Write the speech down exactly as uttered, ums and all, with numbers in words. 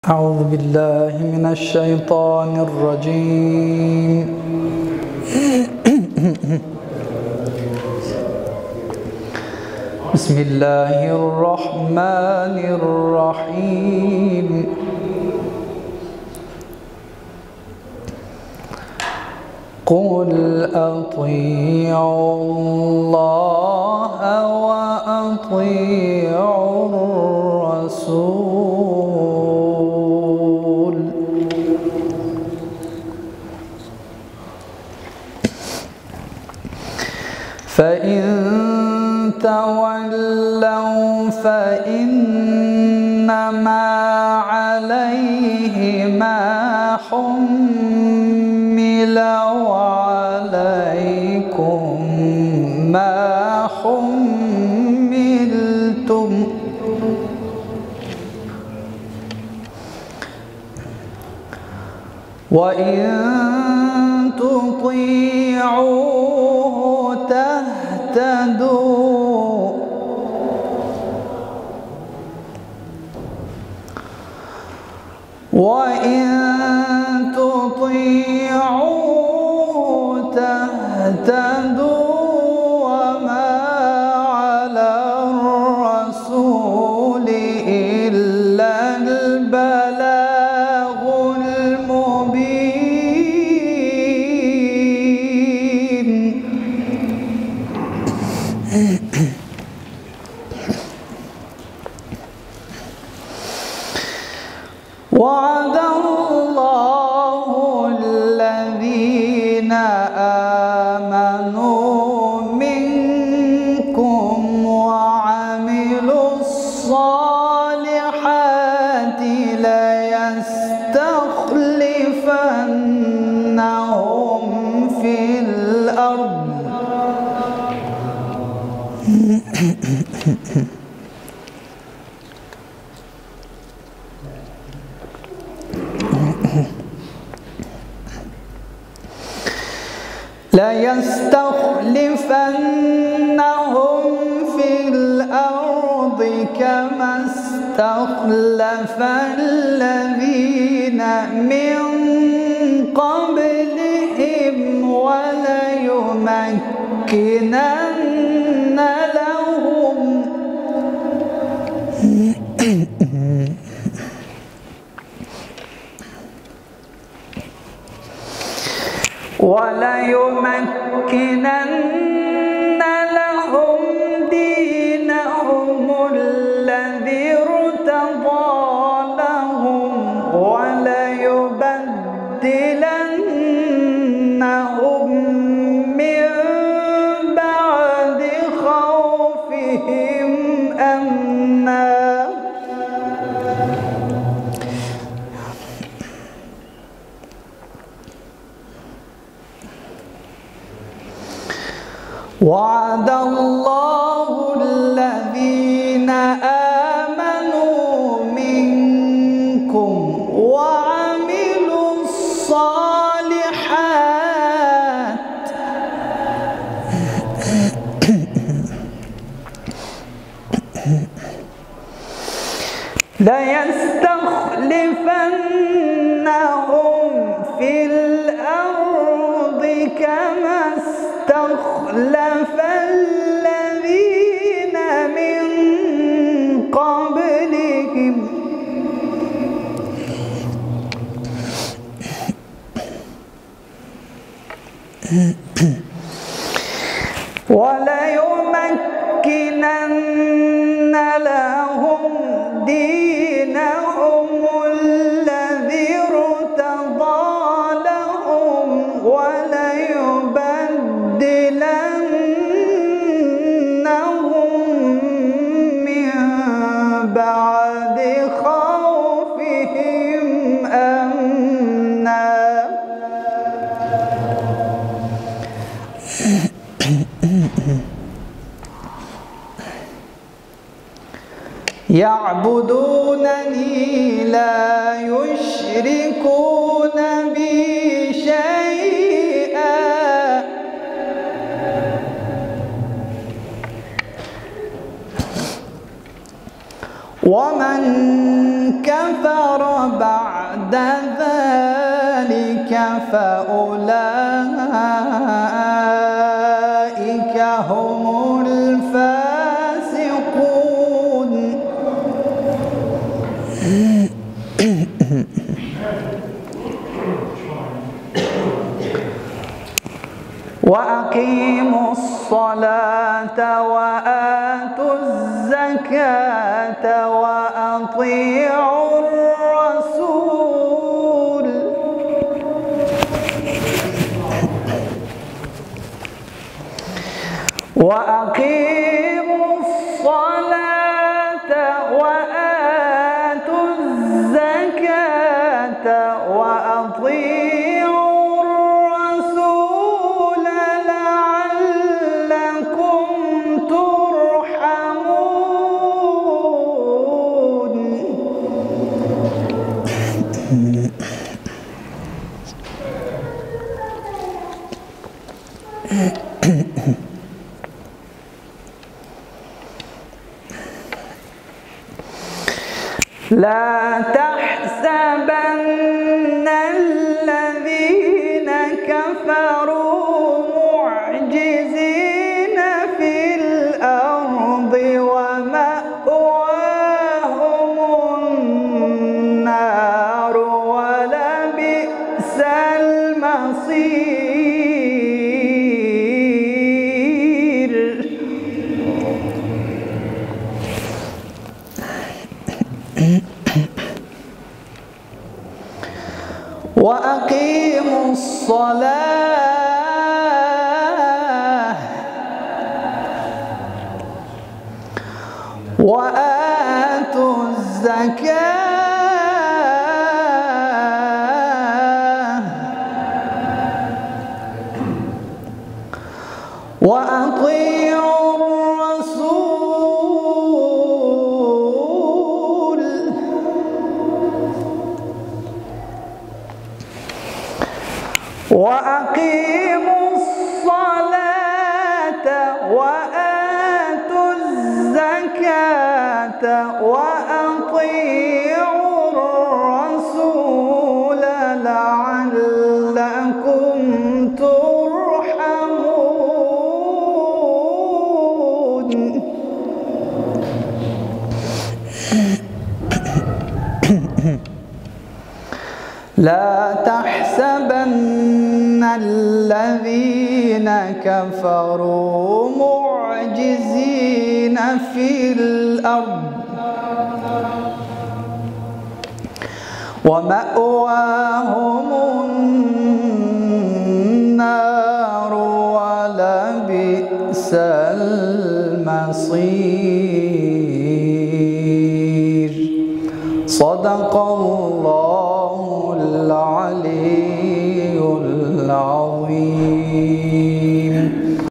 أعوذ بالله من الشيطان الرجيم. بسم الله الرحمن الرحيم. قل أطيعوا الله وأطيعوا الرسول فإن تولوا فإنما عليه ما حمل وعليكم ما حملتم وإن تطيعوه تهتدوا وإن تطيعوه تهتدوا وما على الرسول إلا البلاغ المبين. وعد الله الذين آمنوا منكم وعملوا الصالحات ليستخلفنهم في الأرض ليستخلفنهم في الأرض كما استخلف الذين من قبلهم وليمكنن لهم وليمكنن لهم دينهم الذي ارتضى لهم وليبدلنهم من بعد خوفهم أمنا وعد الله الذين آمنوا منكم وعملوا الصالحات ليستخلفنهم في الأرض كما استخلف الذين من قبلهم وليمكنن لهم دينهم الذي ارتضى لهم وليبدلنهم من بعد خوفهم أمنا يعبدونني لا يشركون بي شيئا ومن كفر بعد ذلك فأولئك هم الفاسقون. وأقيموا الصلاة وآتوا الزكاة وأطيعوا الرسول وأقيموا الصلاة وآتوا الزكاة وأطيعوا الرسول لعلكم ترحمون. لا تحسبن الذين كفروا معجزين في الأرض ومأواهم النار ولبئس المصير. وأقيموا الصلاة وآتوا الزكاة وأطيعوا الرسول وأقيموا الصلاة وآتوا الزكاة وأطيعوا الرسول لعلكم ترحمون. لا تحسبن الذين كفروا معجزين في الأرض ومأواهم النار ولبئس المصير. صدق الله.